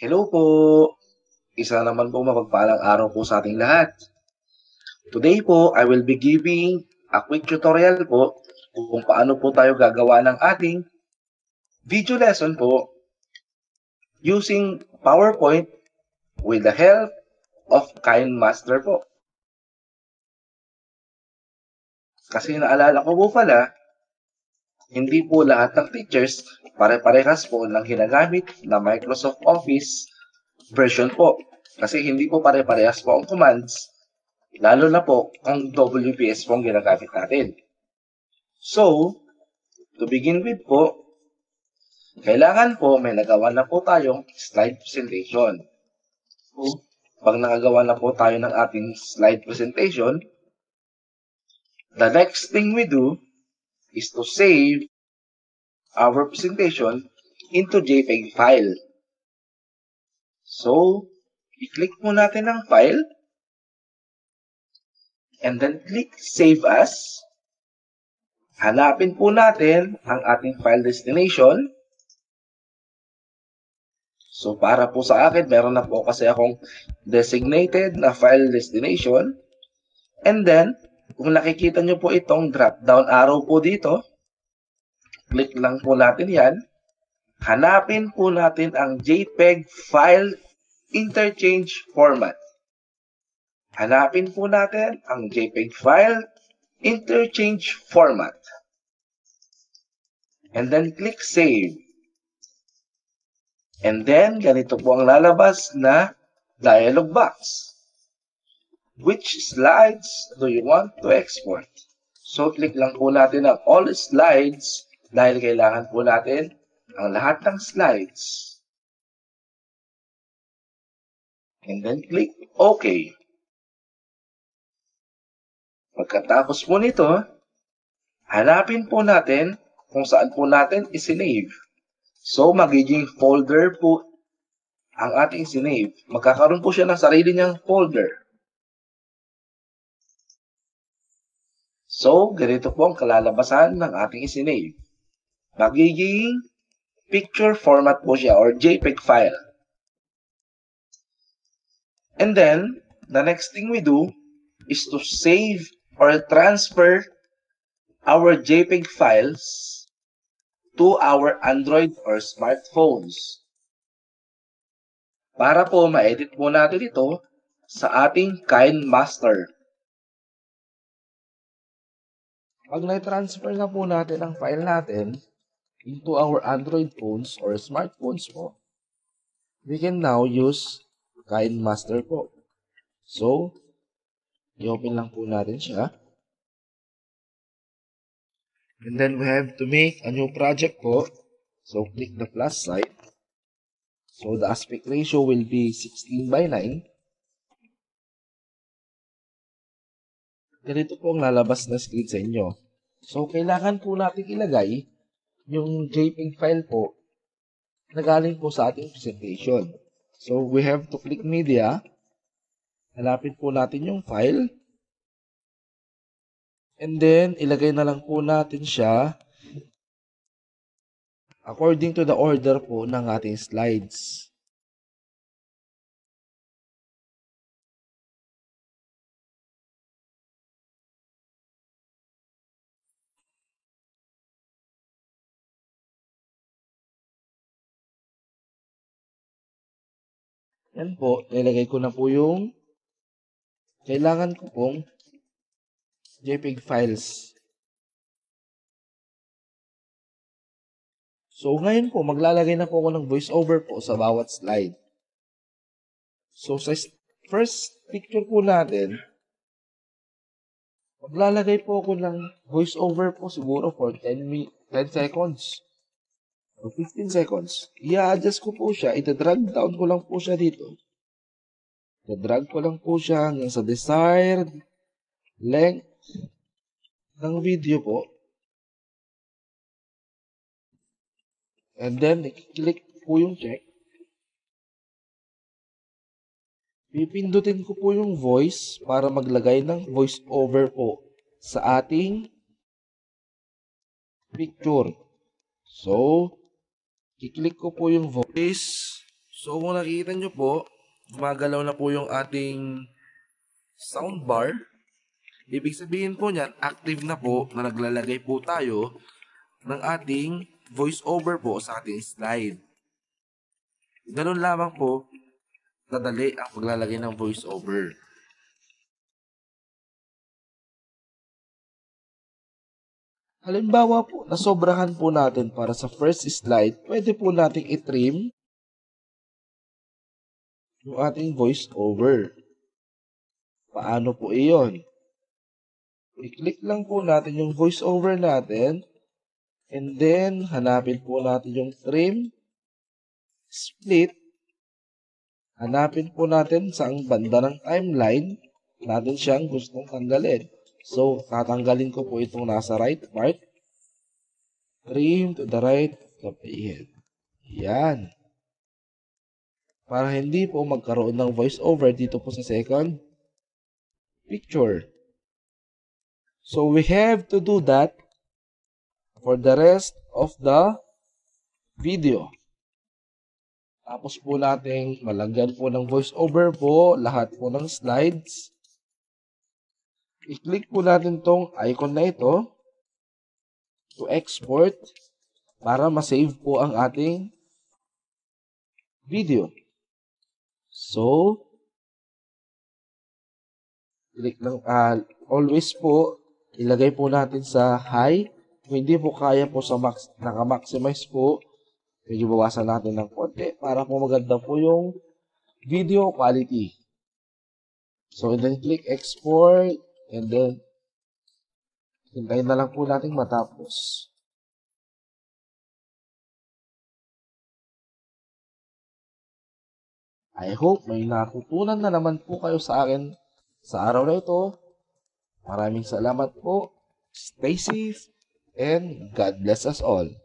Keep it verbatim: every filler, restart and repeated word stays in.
Hello po! Isa naman po mapagpalang araw po sa ating lahat. Today po, I will be giving a quick tutorial po kung paano po tayo gagawa ng ating video lesson po using PowerPoint with the help of KineMaster po. Kasi naalala ko po pala, hindi po lahat ng teachers pare-parehas po ng ginagamit na Microsoft Office version po. Kasi hindi po pare-parehas po ang commands, lalo na po ang W P S po ang ginagamit natin. So, to begin with po, kailangan po may nagawa na po tayong slide presentation. So, pag nakagawa na po tayo ng ating slide presentation, the next thing we do is to save our presentation into JPEG file. So, i-click po natin ang file and then click Save As. Hanapin po natin ang ating file destination. So, para po sa akin, meron na po kasi akong designated na file destination. And then, kung nakikita nyo po itong drop-down arrow po dito, click lang po natin yan. Hanapin po natin ang JPEG File Interchange Format. Hanapin po natin ang JPEG File Interchange Format. And then click Save. And then, ganito po ang lalabas na dialog box. Which slides do you want to export? So, click lang po natin ang All Slides dahil kailangan po natin ang lahat ng slides. And then, click OK. Pagkatapos po nito, hanapin po natin kung saan po natin isinave. So, magiging folder po ang ating sinave. Magkakaroon po siya ng sarili niyang folder. So, ganito po ang kalalabasan ng ating isinave. Magiging picture format po siya or JPEG file. And then, the next thing we do is to save or transfer our JPEG files to our Android or smartphones. Para po ma-edit po natin ito sa ating KineMaster. Pag na-transfer na po natin ang file natin into our Android phones or smartphones po, we can now use KineMaster po. So, i-open lang po natin siya. And then we have to make a new project po. So, click the plus sign. So, the aspect ratio will be sixteen by nine. Ganito po ang lalabas na screen sa inyo. So, kailangan po natin ilagay yung JPEG file po na galing po sa ating presentation. So, we have to click Media. Hanapin po natin yung file. And then, ilagay na lang po natin siya according to the order po ng ating slides. Yan po, nilagay ko na po yung kailangan ko pong JPEG files. So, ngayon po, maglalagay na po ako ng voiceover po sa bawat slide. So, sa first picture po natin, maglalagay po ako ng voiceover po siguro for ten seconds or fifteen seconds. I-adjust ko po siya. Ita-drag down ko lang po siya dito. Ita-drag ko lang po siya hanggang sa desired length ng video po. And then, i-click po yung check. Pipindutin ko po yung voice para maglagay ng voice over po sa ating picture. So, i-click ko po yung voice. So kung nakikita nyo po, gumagalaw na po yung ating soundbar. Ibig sabihin po niyan, active na po na naglalagay po tayo ng ating voice over po sa ating slide. Ganun lamang po, nadali ang paglalagay ng voice over. Halimbawa po, nasobrahan po natin para sa first slide, pwede po nating i-trim yung ating voice over. Paano po iyon? I-click lang po natin yung voice over natin, and then hanapin po natin yung trim, split, hanapin po natin saang banda ng timeline natin siyang gustong tanggalin. So, tatanggalin ko po itong nasa right part. Trim to the right of the playhead. Yan. Para hindi po magkaroon ng voice over dito po sa second picture. So, we have to do that for the rest of the video. Tapos po natin malagyan po ng voice over po lahat po ng slides. I-click po natin tong icon na ito to export para ma-save po ang ating video. So, click lang, uh, always po, ilagay po natin sa high. Kung hindi po kaya po sa max, naka-maximize po, medyo bawasan natin ng konti para po maganda po yung video quality. So, and then click export, and then hintayin na lang po natin matapos. I hope may natutunan na naman po kayo sa akin sa araw na ito. Maraming salamat po. Stay safe and God bless us all.